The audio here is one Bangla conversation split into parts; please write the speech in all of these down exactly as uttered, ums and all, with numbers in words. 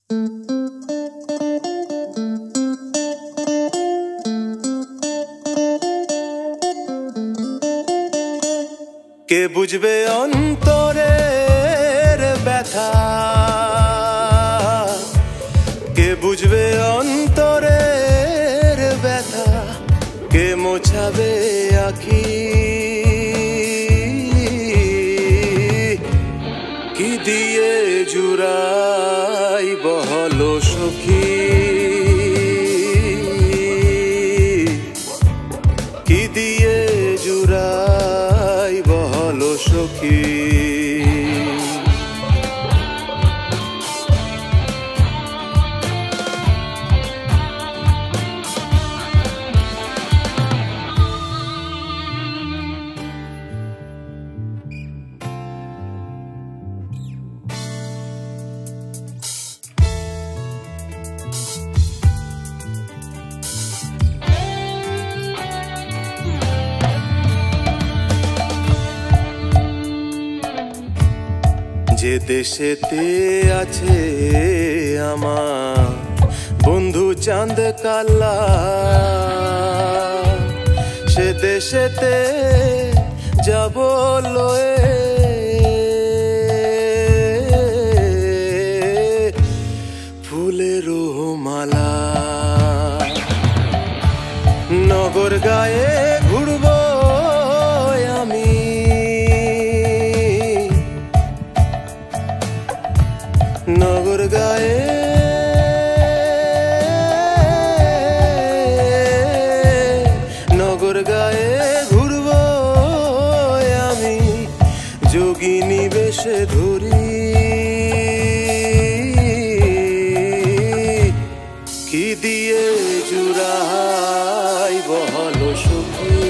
কে বুঝবে অন্তরের ব্যথা, কে বুঝবে অন্তরের ব্যথা, কে মোছাবে আখি, কি দিয়ে জুড়াই বহল সখী, কি দিয়ে জুড়াই বহল সখী। যে দেশেতে আছে আমার বন্ধু চাঁদ কালা, সে দেশেতে যাব লয়ে ফুলের মালা, নগর গায়ে ঘুরব আমি, নগর গায়ে নগর গায়ে ঘুরব আমি, যোগিনী বেশে ধরি, কি দিয়ে জুড়াই বহল সখী,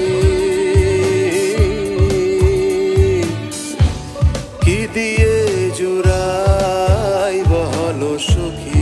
কি দিয়ে জুড়াই বহল সখী।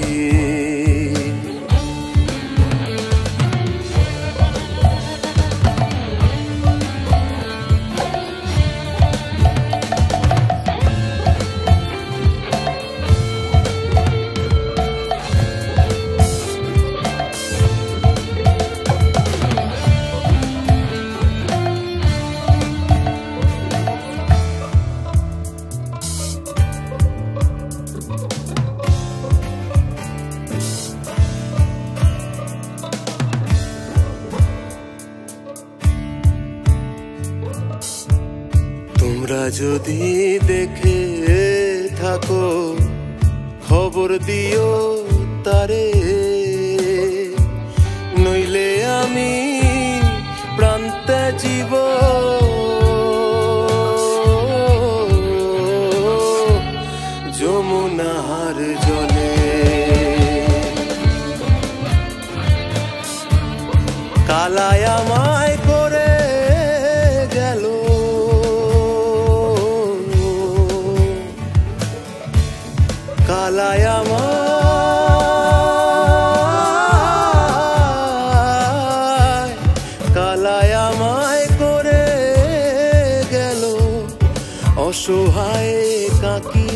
তোমরা যদি দেখে থাকো খবর দিও তারে, নইলে আমি প্রান্তে জীব যমুনার জলে, কালায় আমায় করে গেল, কালায় আমায়, কালায় আমায় করে গেল অসহায় কাকি,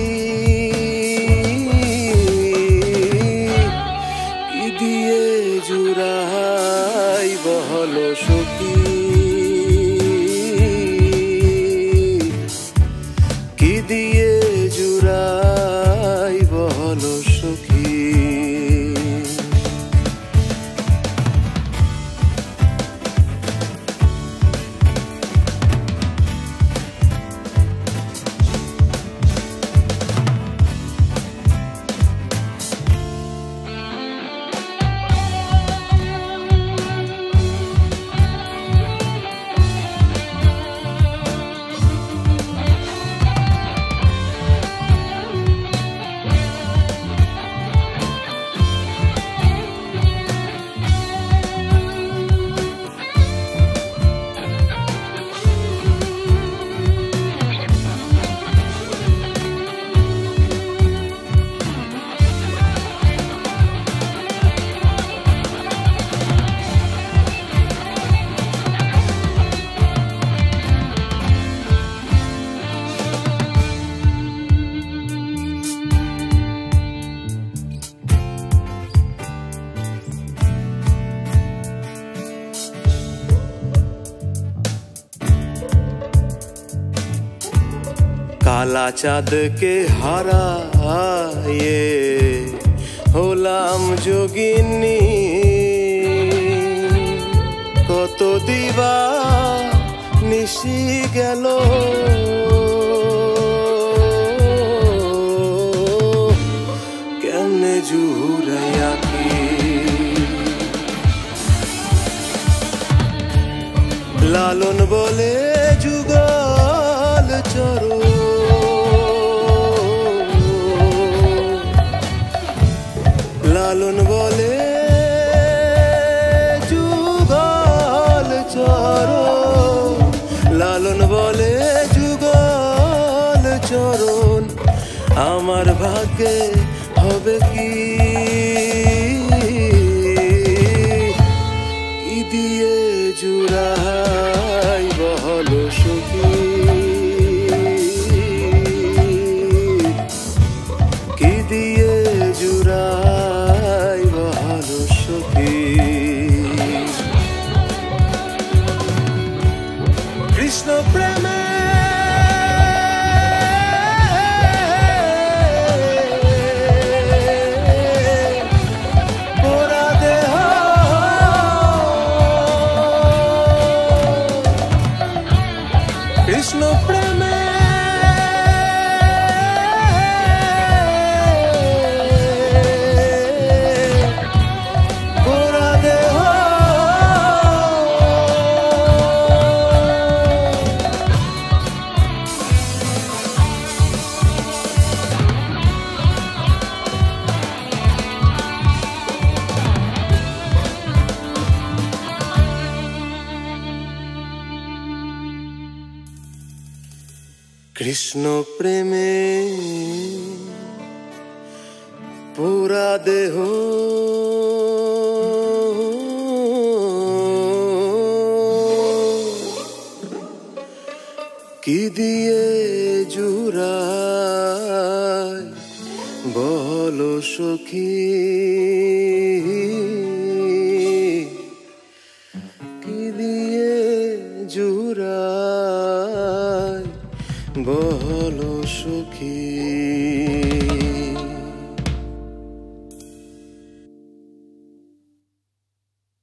কি দিয়ে জুড়াই বহল সখী, কি দিয়ে জুড়াই বহল সখী। কালা চাঁদকে হারায়ে হলাম যোগিনী। কত দিবা নিশি গেল কেমনে জুড়াইয়া কি লালন বলে যুগল চরো লালন বলে যুগল চরো লালন বলে যুগল চরণ আমার ভাগ্যে হবে কি কি দিয়ে জুড়াই বহল সখী কি দিয়ে জুড়াই বহল সখী কৃষ্ণ প্রেমে কৃষ্ণ প্রেমে পোড়া দেহ কৃষ্ণ প্রেমে পুরা দেহ কি দিয়ে জুড়াই বল সখী।